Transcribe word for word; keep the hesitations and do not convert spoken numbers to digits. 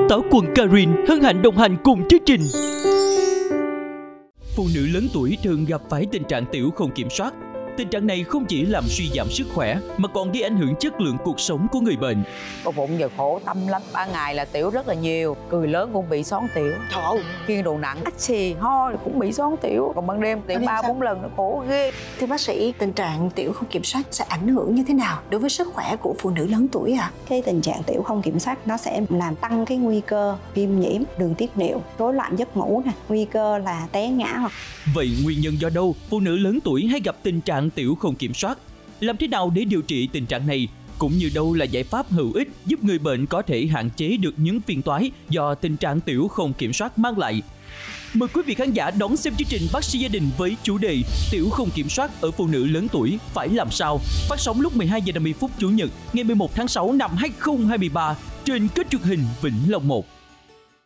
Táo quần Karin hân hạnh đồng hành cùng chương trình. Phụ nữ lớn tuổi thường gặp phải tình trạng tiểu không kiểm soát. Tình trạng này không chỉ làm suy giảm sức khỏe mà còn gây ảnh hưởng chất lượng cuộc sống của người bệnh. Cô Phụng giờ khổ tâm lắm, ban ngày là tiểu rất là nhiều, cười lớn cũng bị xoắn tiểu. Trời ơi, khiêng đồ nặng, ách xì, ho cũng bị xoắn tiểu, còn ban đêm tiểu ba bốn lần nó khổ ghê. Thưa bác sĩ, tình trạng tiểu không kiểm soát sẽ ảnh hưởng như thế nào đối với sức khỏe của phụ nữ lớn tuổi ạ? À? Cái tình trạng tiểu không kiểm soát nó sẽ làm tăng cái nguy cơ viêm nhiễm đường tiết niệu, rối loạn giấc ngủ nè, nguy cơ là té ngã hoặc. Vậy nguyên nhân do đâu phụ nữ lớn tuổi hay gặp tình trạng tiểu không kiểm soát? Làm thế nào để điều trị tình trạng này? Cũng như đâu là giải pháp hữu ích giúp người bệnh có thể hạn chế được những phiền toái do tình trạng tiểu không kiểm soát mang lại? Mời quý vị khán giả đón xem chương trình Bác sĩ gia đình với chủ đề Tiểu không kiểm soát ở phụ nữ lớn tuổi phải làm sao, phát sóng lúc mười hai giờ năm mươi phút Chủ nhật ngày mười một tháng sáu năm hai nghìn không trăm hai mươi ba trên kênh truyền hình Vĩnh Long một.